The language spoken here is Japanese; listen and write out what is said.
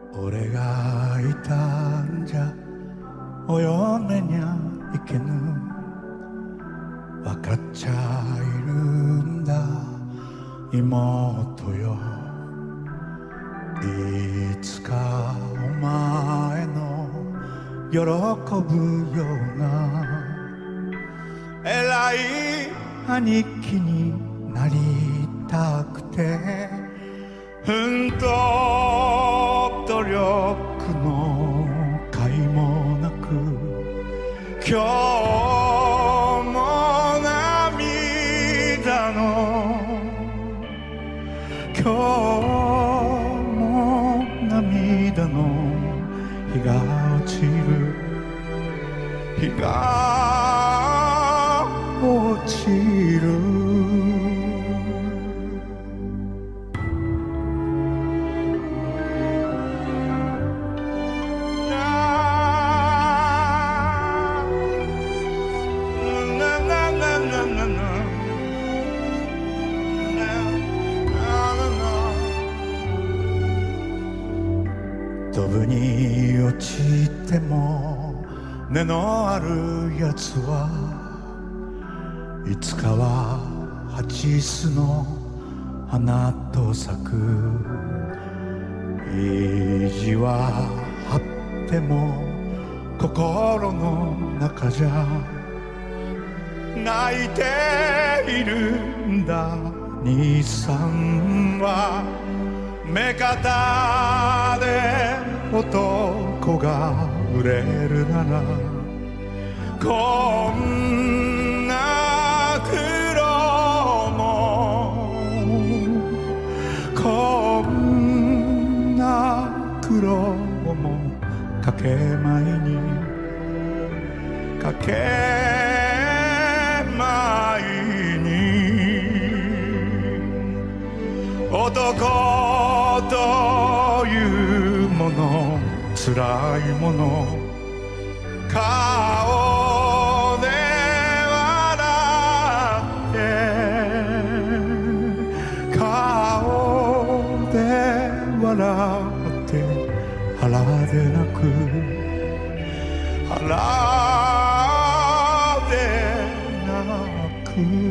俺がいたんじゃお嫁にゃいけぬ、わかっちゃいるんだ妹よ。いつかお前の喜ぶような偉い兄貴になりたくて、奮闘努力の甲斐もなく、今日も涙の今日も涙の日が落ちる、日が落ちる。ドブに落ちても根のあるやつはいつかはハチスの花と咲く。意地は張っても心の中じゃ泣いているんだ。兄さんは目方で男が売れるなら、こんな苦労もこんな苦労もかけまいにかけまいに、男というもの辛いもの、顔で笑って顔で笑って腹で泣く、腹で泣く。